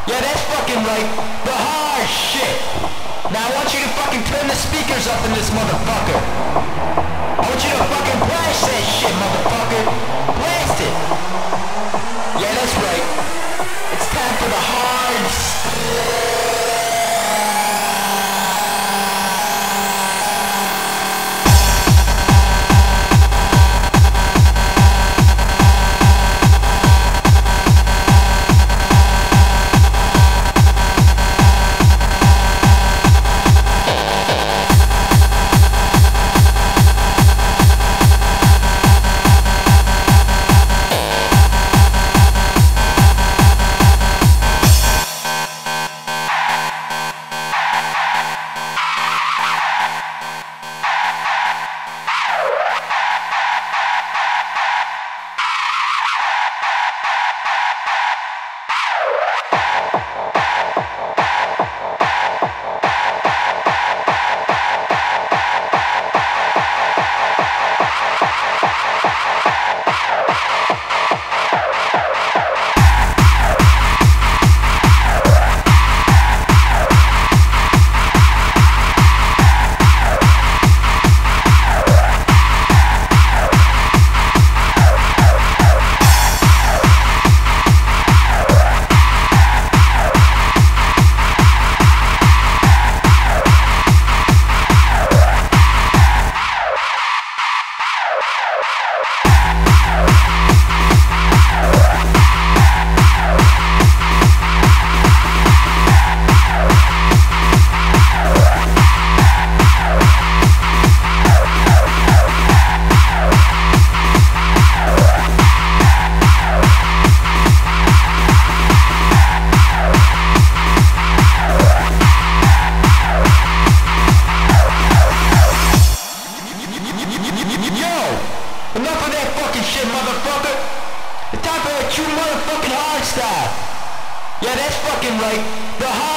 Yeah, that's fucking right. The hard shit. Now I want you to fucking turn the speakers up in this motherfucker. I want you to fucking blast that shit, motherfucker. Blast it. Yeah, that's right. It's time for the hard Enough of that fucking shit, motherfucker! It's time for a true motherfucking hard style! Yeah, that's fucking right. The hard